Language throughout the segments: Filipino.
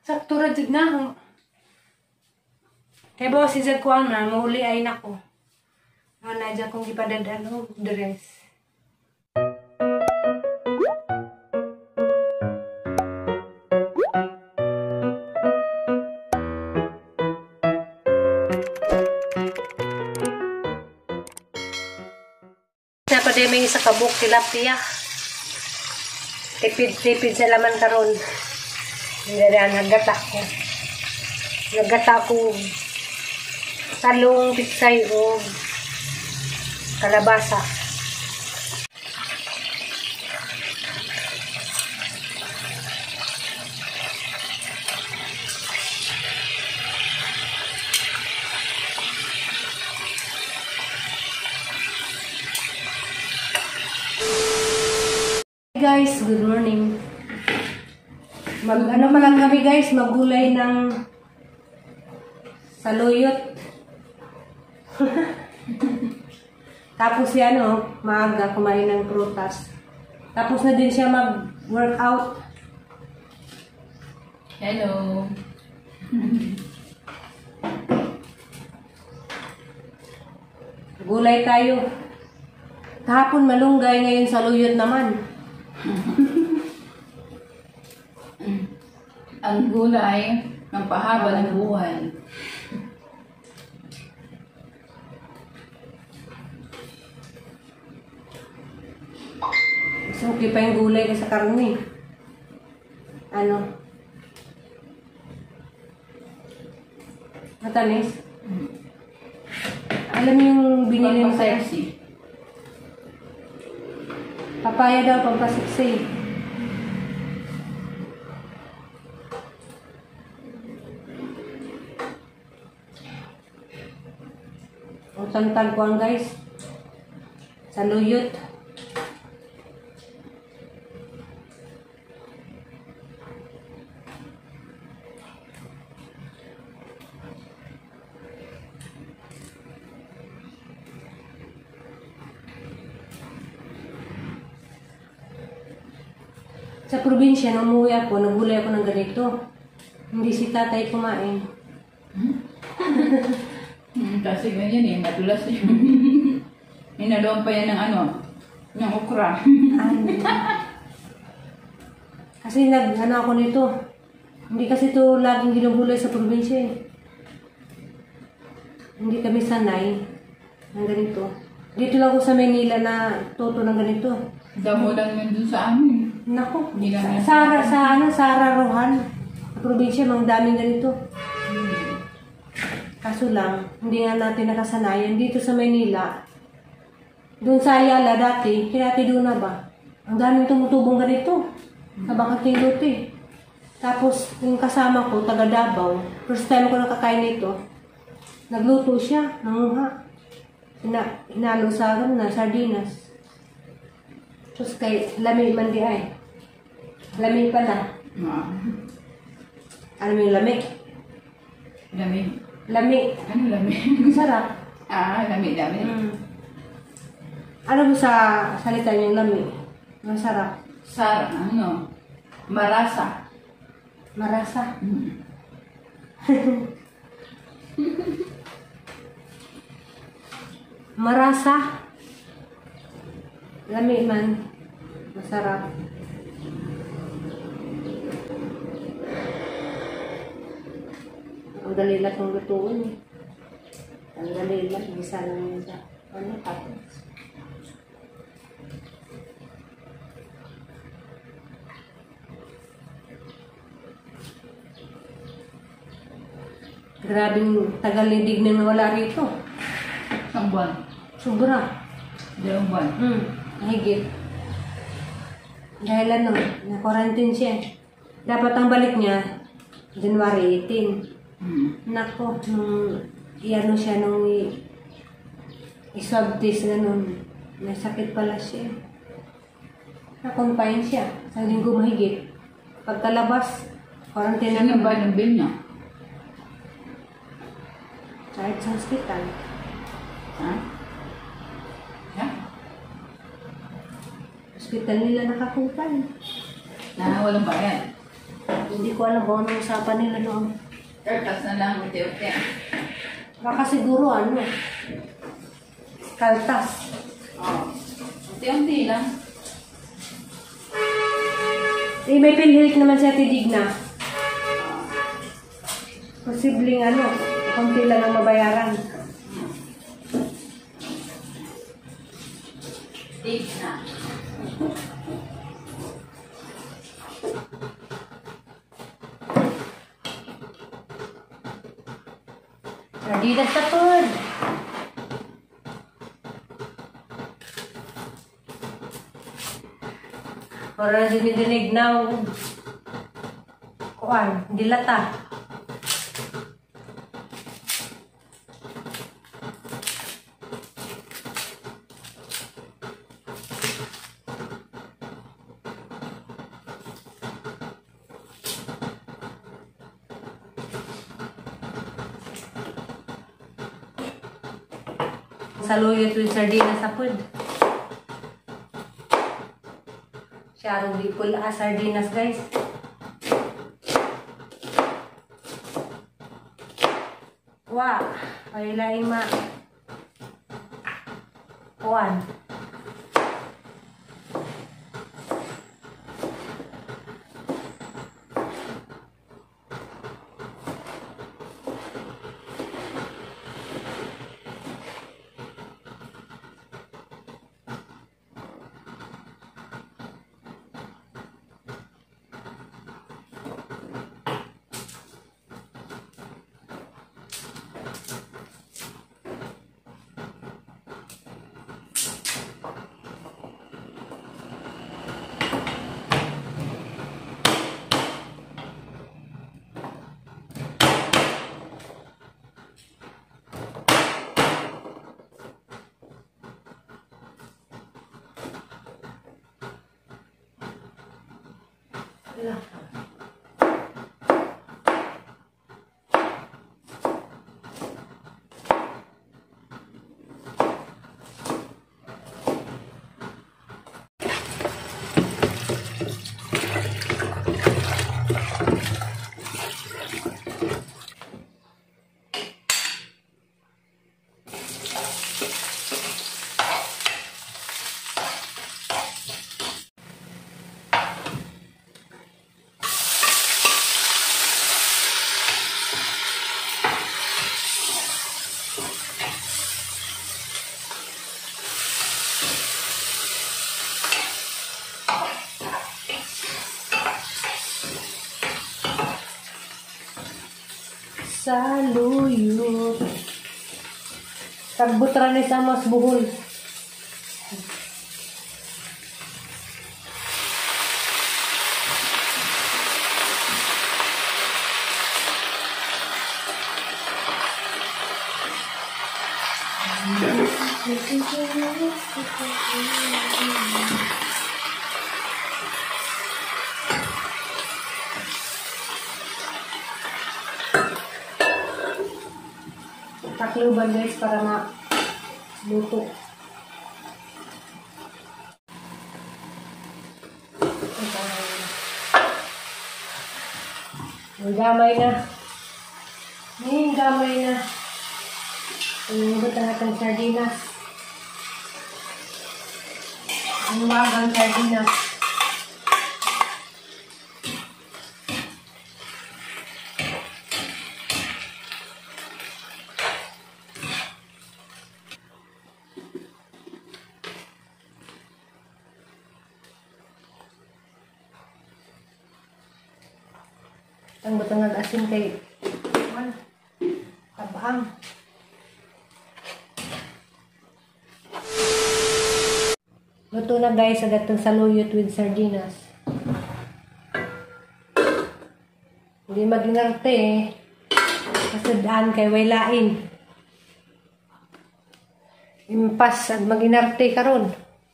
Sakto ra jud na. Kaya ba si Jaguan na, mahuli ay nako. Na dyan kong ipadadaan o dress. Napademing sa kabuk tilapia. Tipid-tipid sa laman karon. Nagata ko. Talong, pitsay o kalabasa. Hey guys, good morning. Ano pa lang kami guys, maggulay ng saluyot. Tapos si maaga kumain ng prutas. Tapos na din siya mag-workout. Hello. Gulay tayo. Kahapon malunggay, ngayon saluyot naman. Ang gulay ng pahaba ng buhay. So, okay pa yung gulay sa karne. Matanis? Alam mo yung binili mo sa sexy. Papaya daw, pampasiksi. Utang-tag ko ang guys. Saluyot. Sa probinsya, nung umuwi ako, nagulay ako ng ganito. Hindi si tatay kumain. Kasi ganyan matulas yun. Minaloon pa yan ng ng okra. Kasi ako nito. Hindi kasi ito laging ginugulay sa probinsya. Hindi kami sanay ng ganito. Dito lang ako sa Manila na toto ng ganito. Damo lang yun dun sa amin. Naku, Sara Rohan. Sa probinsya, mga daming ganito. Kaso lang, hindi nga natin nakasanayan. Dito sa Manila, doon sa Ayala dati, kinati doon na ba? Ang daming tumutubong ganito. Sa Bakating Lote. Tapos, yung kasama ko, taga Davao, first time ko nakakain nito, nagluto siya, nanguha. Hinalo sa sardinas. Tapos kay lami man di ay. Lami pala. Ano yung lami? Lami. Lami. Ano lami? Sarap. Lami. Ano ba sa salita niyong lami? Masarap. Marasa. Marasa. Marasa. Lami man. Masarap. Ang dali lang itong lutuin. Ang dali lang. Isa lang yun sa tapos. Grabing tagalidig na nawala rito. Isang buwan. Sobra. 2 buwan. Higit. Dahil na-quarantine siya. Dapat ang balik niya, January 18. Nako, nung siya, nung i-swab test ganun, may sakit pala siya. Na-confine siya. Sa linggo mahigit. Pagkalabas, quarantine Sino na ba ng bill niya? kahit sa hospital. Hospital nila nakakumpay. Walang bayan. Hindi ko alam kung anong usapan nila noon. Kertas na lang, uti-uti. Baka siguro ano, kaltas. Oo. Unti-unti lang. Eh, may pinhilik naman siya tidigna. Posibleng ano, konti lang ang mabayaran. Tig na. Sardinas na pod. Para dinidinig na kuan, dilata. Saluyot with sardinas sa pod. Siyarong di pula sardinas, guys. Wah, pailaing ma. Kuan. Wala. Saluyot. Tagbut ra ni sa mas buhol. Takluban guys para luto. Gamay na. Gamay na. Inubot ang ating sardinas. Ang magang sardinas. Ang butang nag-asin kay tabang. Luto na guys ang gatong saluyot with sardinas. Hindi maginarte eh. Kasadaan kay waylain. Impas at maginarte karon.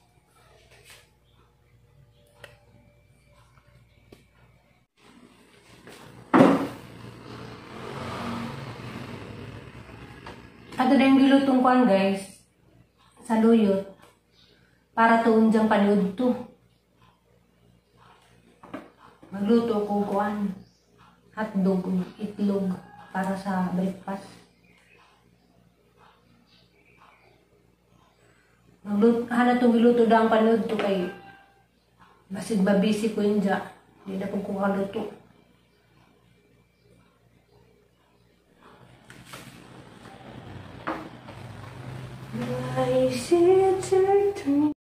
Ato na yung gilutong kuan guys, saluyot, para tuon diyang paniud to. Magluto ko kuan. Hotdog, itlog para sa breakfast. Hana itong giluto daw ang panood to kay basid mabisi ko yun dyan. Hindi na pong kukaluto. I see it take me.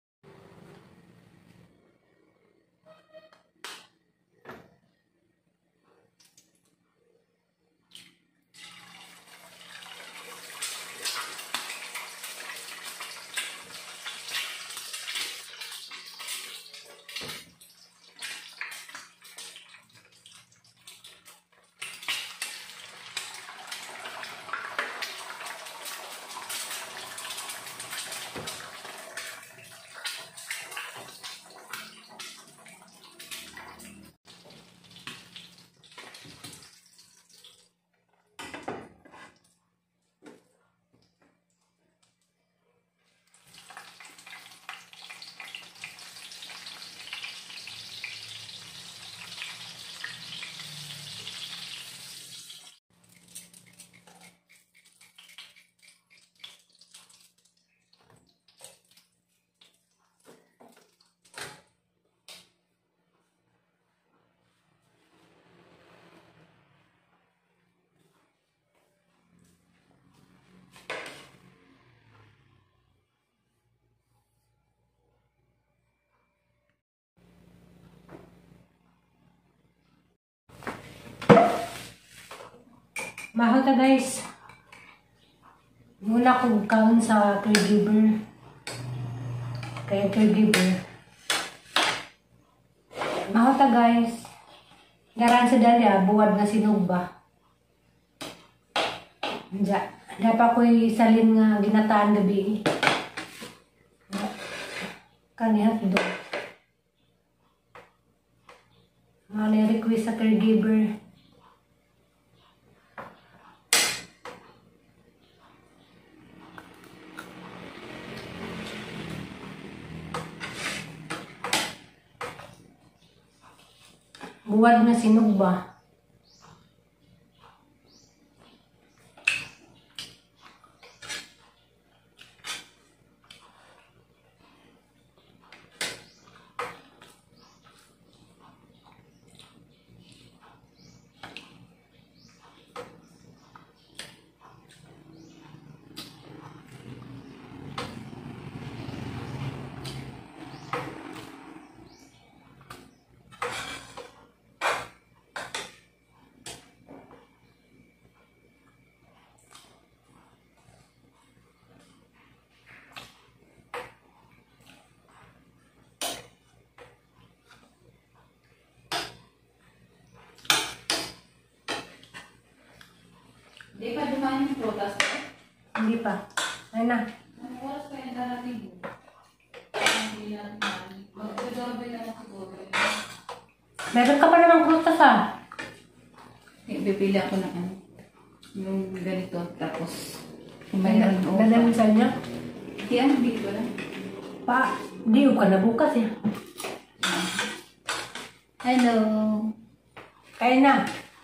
Mahal ka guys. Muna kong kaon sa caregiver. Kaya caregiver. Mahal ka guys. Garan sa dalya, buwad na sinugba. Dapat ko'y salin nga ginataan gabi. Kanihat do. Mga request sa caregiver. Buwad na sinugba. Di pa dumahin yung prutas ko? Hindi pa. Ay na. Anong oras pa yung darating mo? Hindi natin namin. Magdadabay naman siguro. Meron ka pa namang prutas ah. Bibili ako ng ano. Yung ganito. Tapos, kung mayroon o. Dadalhin sa inyo? Hindi ko lang. Pa, di ka na bukas eh. Hello. Kaya na.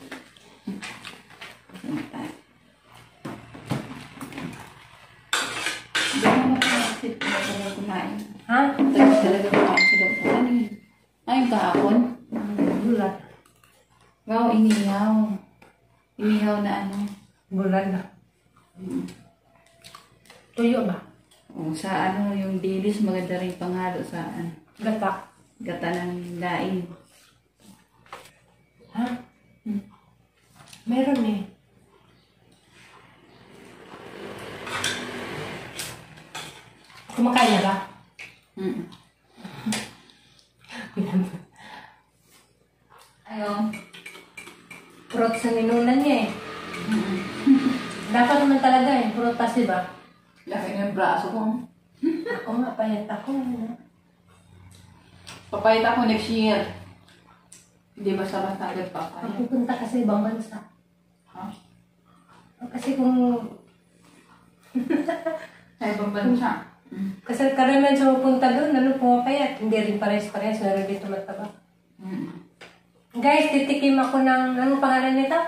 Hindi mo makasit na talaga kumain. Ha? Talaga kumain sila. Ano yun? Yung kahapon? Bulan. Wow, inihaw. Inihaw na ano. Bulan na. Tuyo ba? O, sa ano, yung dilis, maganda rin panghalo sa ano, Gata. gata ng daing. Ha? Meron eh. Kumakain na ba? Ayaw. Prutas sa minunan niya eh. Dapat naman talaga eh. Prutas diba? Laki na yung braso ko. Ako nga, payat ako. Papayat ako next year. Hindi basta-basta agad papayat. Pupunta ka sa ibang bansa. Ha? Kasi kung... Sa ibang bansa. Kasi karamihan sa pupunta doon, ano pumapayat. Hindi rin pares-pares. Meron dito mataba. Guys, titikim ako ng, anong pangalan nito?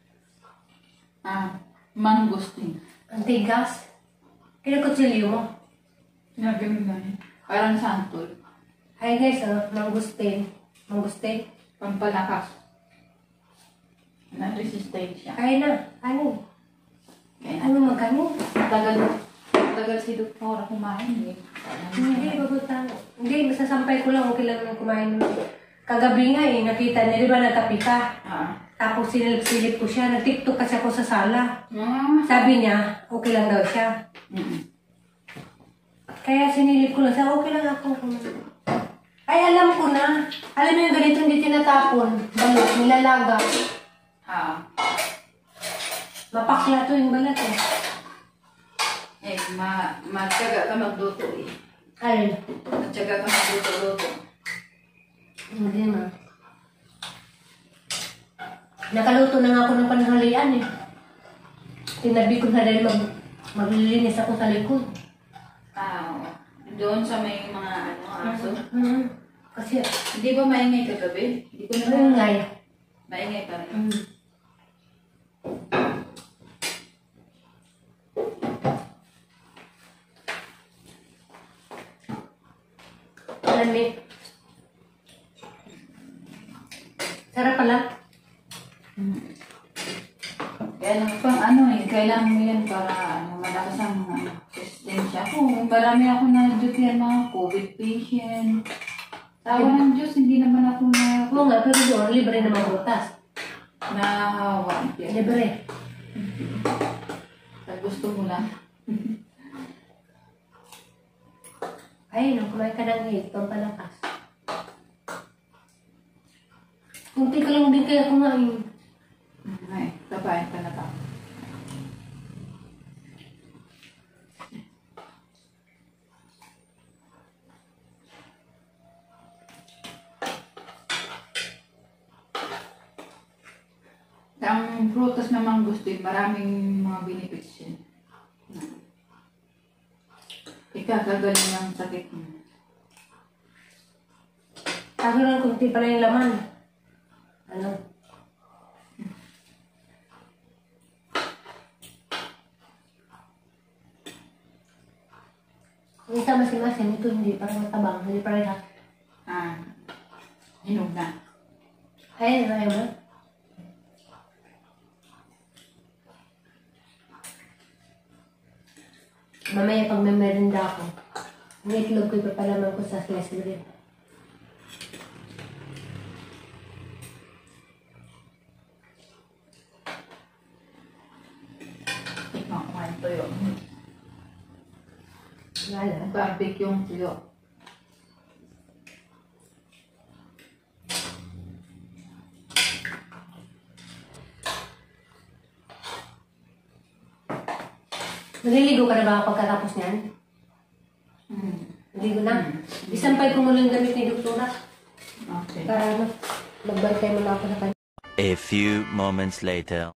Mangosteen. Ang tigas. Kinakutsilyo mo. Nagano na yun. Parang santol. Ay guys, mangustin. Mangustin. Pampalakas. Na-resistensya. Ay na. Ano? Kaya Ano magkano? tagal si Doktora kumain eh. Hindi, bagutan. Hindi, masasampay ko lang. Okay lang na kumain. Kagabi nga eh, nakita niya. Di ba natapi ka? Tapos sinilip-silip ko siya. Nag-tiktok kasi ako sa sala. Sabi niya, okay lang daw siya. Kaya sinilip ko lang siya, okay lang ako. Ay, alam ko na. Alam mo yung ganito hindi tinatapon. Balat, nilalaga. Mapakla to yung balat eh. Matyaga ka magluto eh. Alin? Matyaga ka magluto-luto. Hindi ma. Nakaluto na nga ako ng pananghalian eh. Tinabi ko na dahil maglilinis ako sa likod. Doon sa may mga aso. Kasi, Hindi ba maingay kagabi? Hindi ko na maingay. Maingay pa rin. Lami. Sarap pala. Kaya lang pang kailangan mo yan para malakas ang resistensya. Kung marami ako na-duty mga COVID patient. Tawa ng Diyos, hindi naman ako Oo nga, pero doon, libre naman butas. nahawa. Libre. Gusto mo lang. Ay, nung kumain ka ng hate, pampalakas. Kunti ka lang din kaya kumain. Ay, kabayan ka na ka. Ang prutas na mangustin, maraming mga benefits yun. Ikakagaling ng sakit mo. Kaso lang kunti pala yung laman. Ano? Kung isa masin-masin, ito hindi parang matabang, hindi parang Hinog na. ay, ayaw mo. Mamaya pag may merenda ako, may itlog ko ipapalaman ko sa slice bread. Tikman ko yung tuyo. Wala. Barbecue yung tuyo. Naliligo ka na ba pagkatapos niyan? Naligo na? Isampay ko mo lang gamit ni Doktora. Okay. Para magbantay mo na ako sa kanya. A few moments later.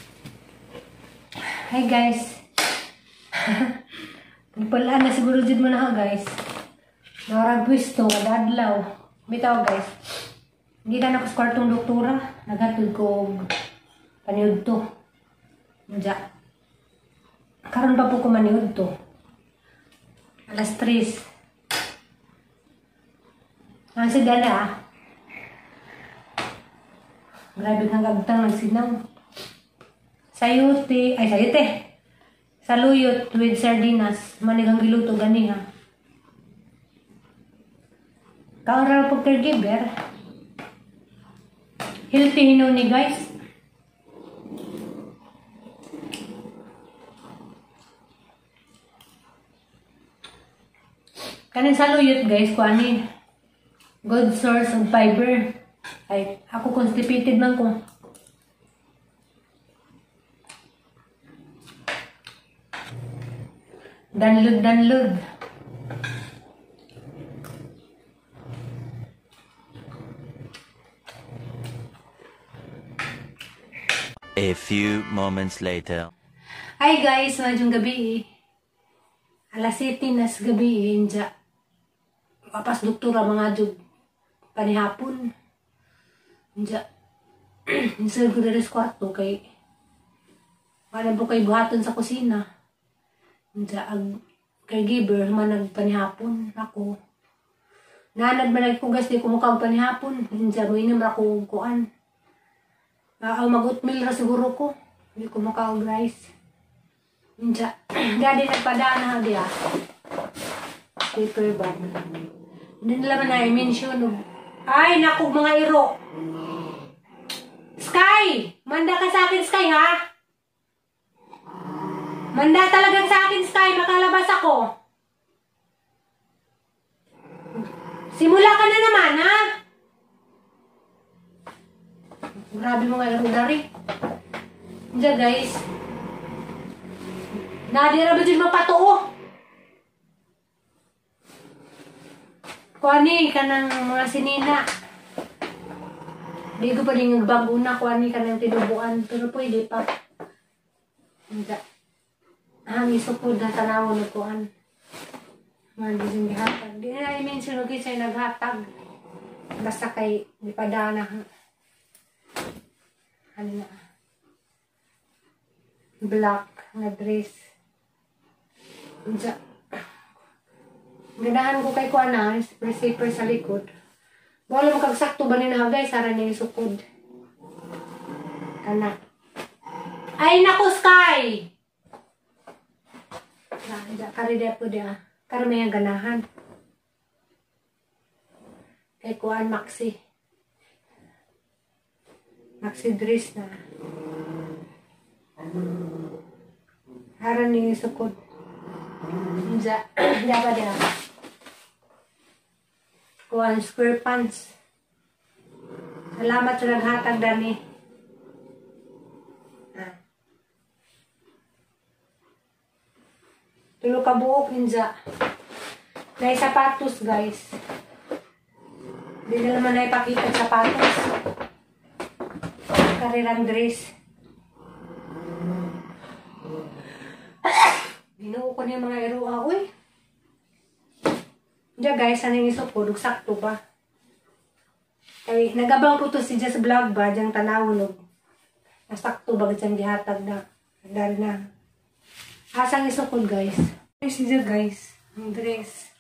Hi guys! Pagpalaan na siguro dyan mo na ha guys. Nakarang pwisto, kada adlaw. Bitaw guys. Hindi ka na ko sa kwartong Doktora. Naghatod ko paniod to. Madya. Karon pa po ko maniod to. Alas 3. Ang sigala grabe kang gagtang nagsinaw. Sayote, ay sayote. Saluyot with sardinas. Manigang giluto ganiha. Kaoral po caregiver. Healthy hinaw ni guys. Kanin saluyot guys, kuanin. Good source of fiber. Ay, ako constipated man ko. Danlud. A few moments later. Hi guys, madyong gabi. Alas 7 nas gabi, Papas Doktora mga jug panihapon. Diya. Isal ko dali sa kwarto kay wala po kay buhaton sa kusina. Diya, caregiver, man nagpanihapon ako. Nanad man nagpugas, di ko mukha panihapon. Diya, ruinim ako kuan. Mag-oatmeal ra siguro ko. Hindi ko mukha rice. Diya, dadi nagpadana diya. Paper bag. Hindi nila man na-mention. Ay, naku, mga iro. Sky! Manda ka sa akin, Sky, ha? Manda talagang sa akin, Sky. Makalabas ako. Simula ka na naman, ha? Grabe mga iro dari. Diyan, guys. Nadira ba dyan mapatuo? Kuani ka ng mga sinina. Di ko pa rin nagbago na. Kuani ka ng tinubuan. Pero pwede pa. Hangis po na tanaw na kuan. Magising gihatag. Di na i-mention ko sa'yo naghatag. Basta kay di pa dana. Ano na. Black na dress. Ganahan ko kay kuan na. Receiver sa likod. Wala mo kagsakto ba ni na guys, sara niya sukod. Kana. Ay naku, Sky! Karide po dia. Karami ang ganahan. Kay kuan maxi. Maxi dress na. Hara niya sukod. Diya ba dia? Kuan square pants. Salamat sa naghatag dani. Tulo ka buok ninja. Nay sapatos guys. Hindi na naman naipakita sapatos. Karirang dress. Binuo ko niya mga iruha. Uy. Diyan guys, ano yung isupod? Sakto ba? Kaya nagabang po to si Just Vlog ba? Diyan tanawon. Nasakto ba? Diyan gihatag na. Dahil na. Asang isupod guys. Si Just guys. Ang dress.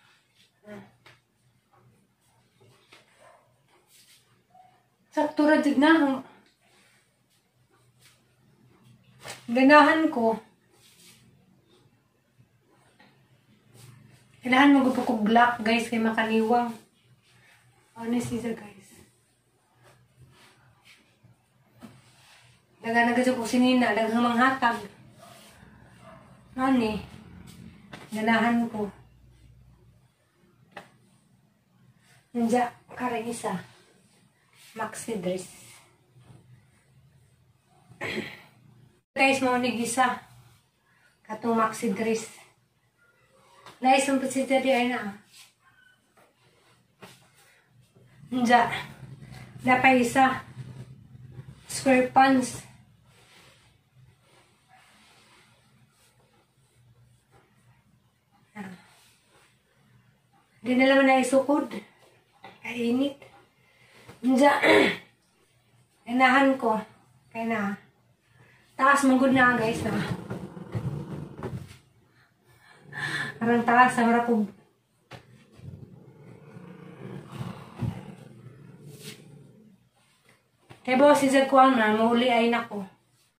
Sakto ra dyan na. Ganahan ko. Kailangan mo ko black guys kay makaniwang. Honest is guys. Daga nagadyo ko sinina, daghang manghatag. Ani, ganahan ko. Nandiya, karang isa. Maxi dress. Guys, maunig isa. Katong maxi dress. Naisang pasita di ay na. Nandiya. Dapat isa. Square pants. Di na naman na isukod. Kainit. Nandiya. Inahan ko. Kaya na. Taas manggod na guys na. Parang taas sa marakog. Kaya ba si Zagkuan na, mahuli ay nako.